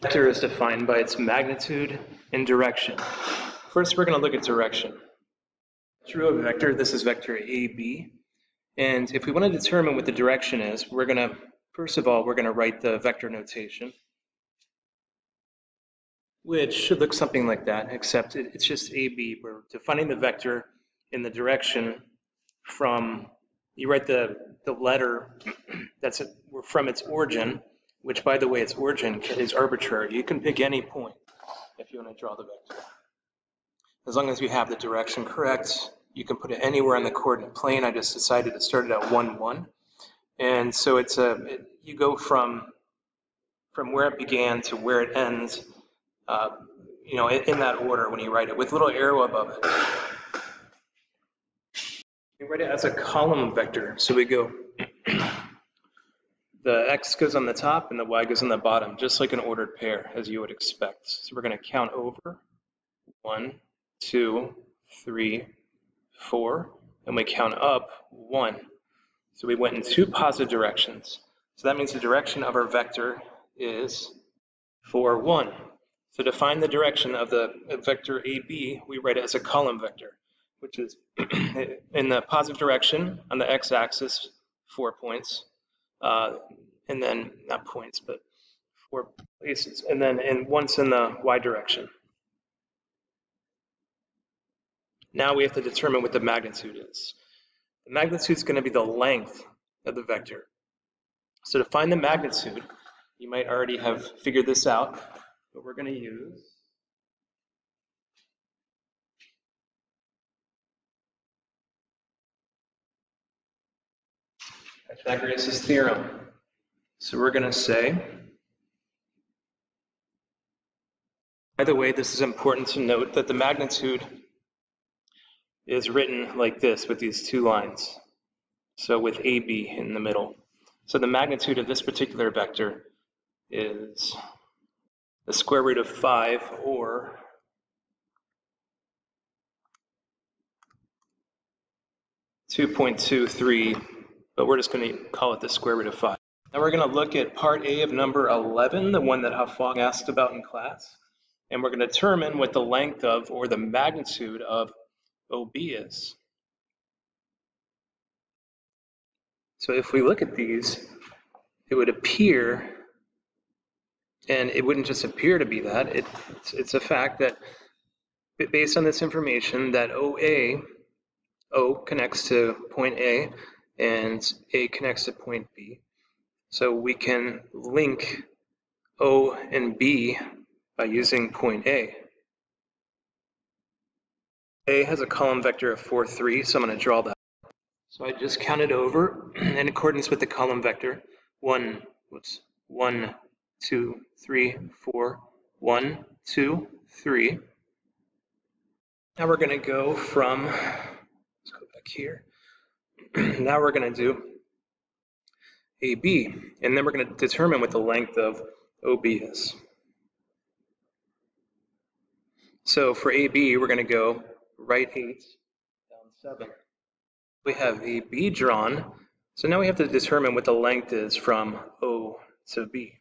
Vector is defined by its magnitude and direction. First, we're going to look at direction. Drew a vector. This is vector AB. And if we want to determine what the direction is, we're going to, first of all, we're going to write the vector notation, which should look something like that, except it's just AB. We're defining the vector in the direction from, you write the letter that's from its origin, which, by the way, its origin is arbitrary. You can pick any point if you want to draw the vector. As long as you have the direction correct, you can put it anywhere on the coordinate plane. I just decided to start it at 1, 1. And so you go from where it began to where it ends, in that order when you write it, with a little arrow above it. You write it as a column vector. So we go, the x goes on the top and the y goes on the bottom, just like an ordered pair, as you would expect. So we're going to count over 1, 2, 3, 4, and we count up 1. So we went in 2 positive directions. So that means the direction of our vector is 4, 1. So to find the direction of the vector AB, we write it as a column vector, which is in the positive direction on the x-axis, 4 points, and then not points, but 4 places, and then once in the y direction. Now we have to determine what the magnitude is. The magnitude is going to be the length of the vector. So to find the magnitude, you might already have figured this out, but we're going to use Pythagoras' theorem. So we're going to say, by the way, this is important to note that the magnitude is written like this with these 2 lines. So with AB in the middle. So the magnitude of this particular vector is the square root of 5, or .23, but we're just going to call it the square root of 5. Now we're going to look at part A of number 11, the one that Hafong asked about in class, and we're going to determine what the length of, or the magnitude of, OB is. So if we look at these, it would appear, and it wouldn't just appear to be that, it's a fact that based on this information that O connects to point A and A connects to point B. So we can link O and B by using point A. A has a column vector of 4, 3, so I'm going to draw that. So I just counted over in accordance with the column vector. 1, 2, 3, 4, 1, 2, 3. Now we're going to go from, let's go back here. Now we're going to do AB, and then we're going to determine what the length of OB is. So for AB, we're going to go right 8, down 7. We have AB drawn, so now we have to determine what the length is from O to B.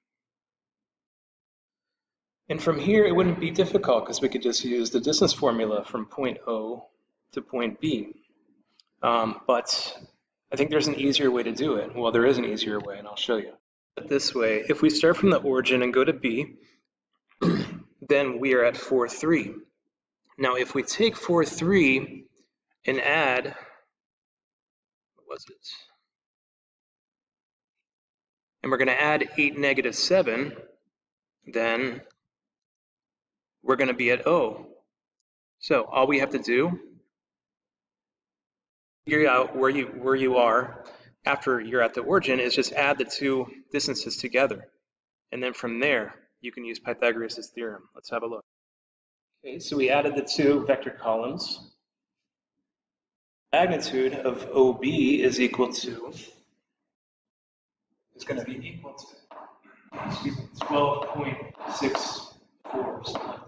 And from here, it wouldn't be difficult because we could just use the distance formula from point O to point B. But I think there's an easier way to do it. Well, there is an easier way, and I'll show you. But this way, if we start from the origin and go to B, then we are at 4, 3. Now, if we take 4, 3 and add, what was it? And we're going to add 8, negative 7, then we're going to be at O. So all we have to do, figure out where you are after you're at the origin, is just add the 2 distances together. And then from there, you can use Pythagoras' theorem. Let's have a look. Okay, so we added the 2 vector columns. Magnitude of OB is going to be equal to 12.64.